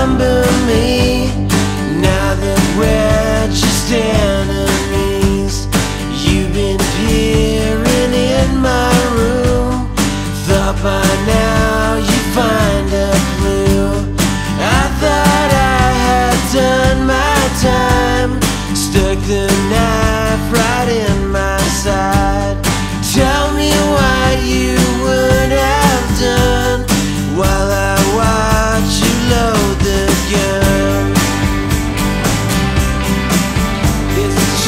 remember me now that we're just enemies? You've been peering in my room, thought by now you'd find a clue. I thought I had done my time, stuck the knife right in my side. Tell me what you would have done while I watch you load the gun. It's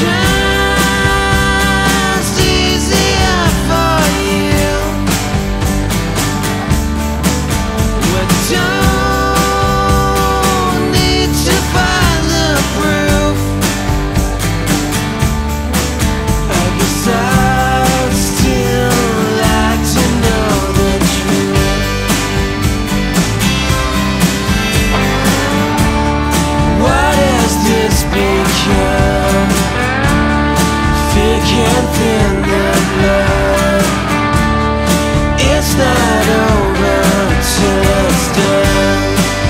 just easier for you. We don't need to find the proof. I guess I'd still like to know the truth. What has this become? Fear can't thin the blood. It's not over till it's done.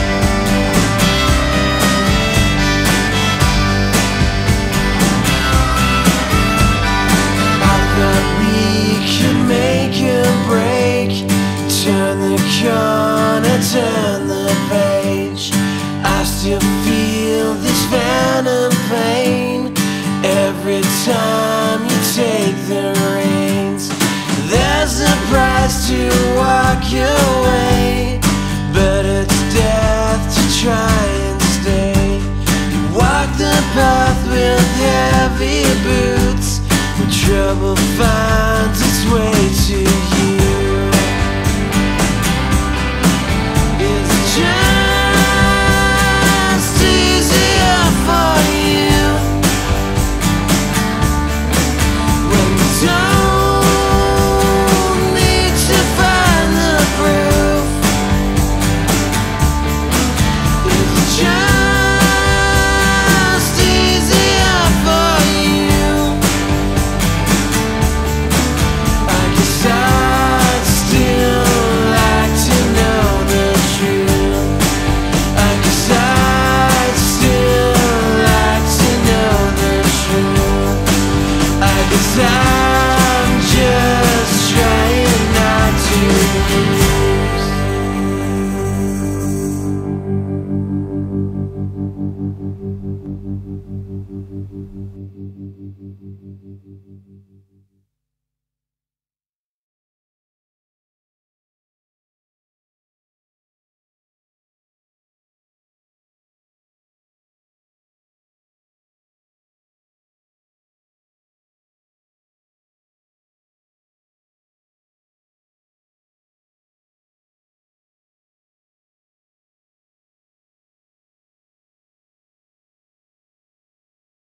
I thought we could make a break, turn the corner, turn the page. I still feel this phantom pain every time you take the reins. There's a price to walk away, but it's death to try and stay. You walk the path with heavy boots, when trouble finds